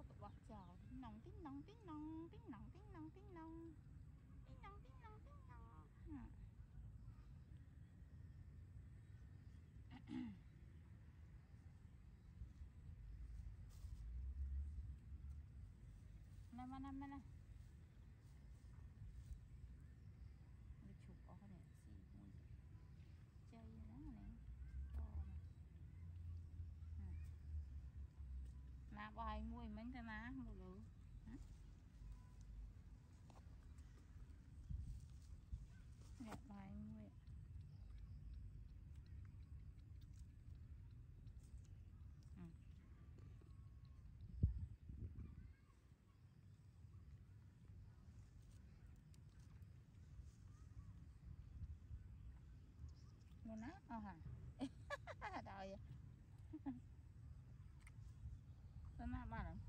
tụi bọt chào tiếng nòng tiếng nòng tiếng nòng tiếng nòng tiếng nòng tiếng nòng tiếng nòng tiếng nòng tiếng nòng. Mana đi chụp ở cái này xì mùi chơi đó này nà bài mùi mấy thế ná một lửa đẹp bài mùi nó nát hả trời nó nát ba rồi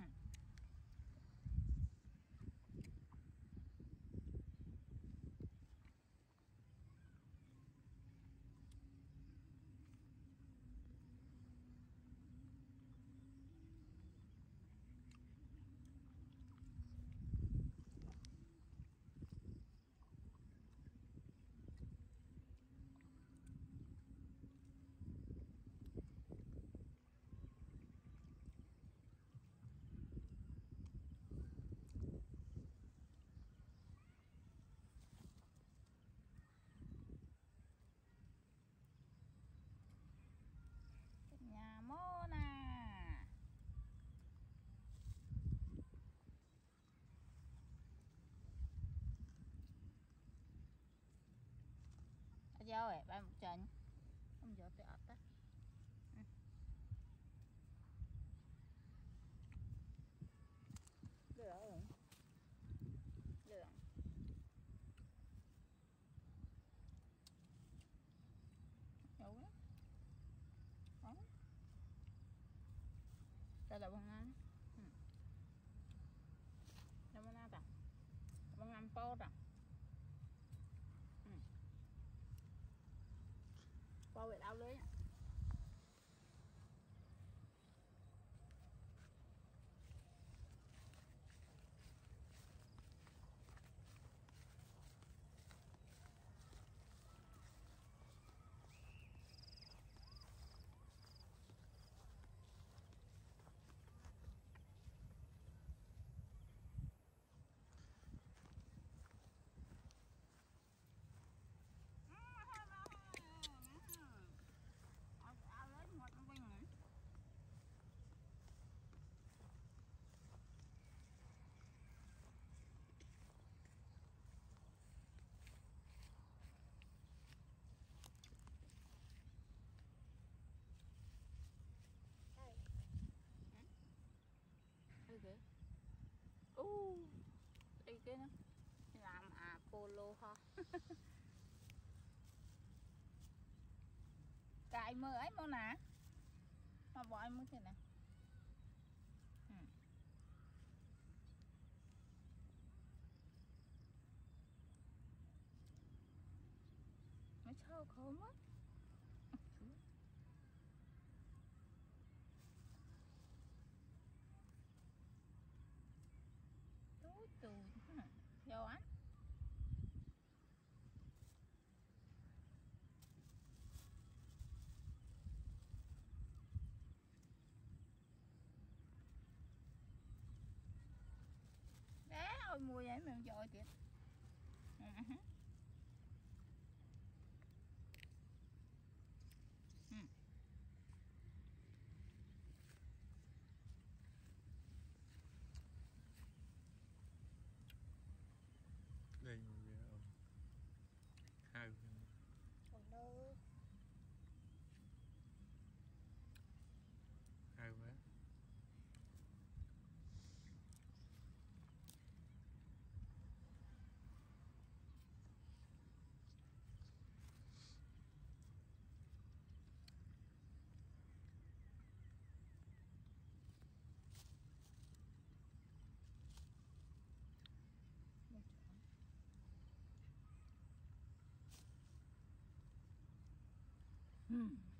nhà mô nè ở đâu vậy ba một trận không giờ tôi ập á được rồi được đâu đó đó đây là bông ăn đâu mà nào ta bông ăn po ta po bị đau lưới kìa đi kia nữa làm polo ha cài mơ ấy mô nè mà bỏ em mới thế nè mấy sao không á tù vô anh đá ôi mùi vậy mình dội kìa đây hai hai bé Ừ.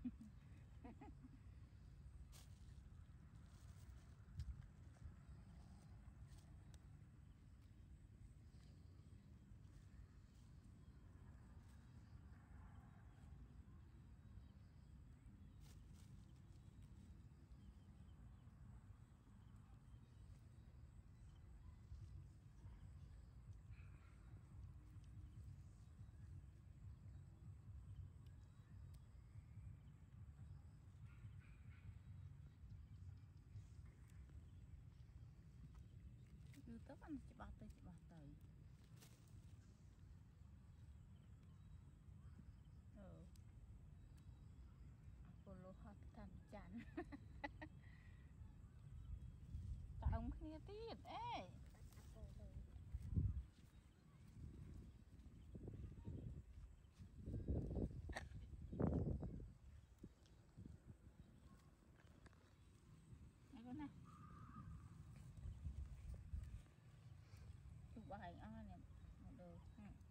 Tức ăn chỉ bảo tới Apollo hot thành chán. Tại ông kia tiết ê. Này con này. Chụp bài nè. Được.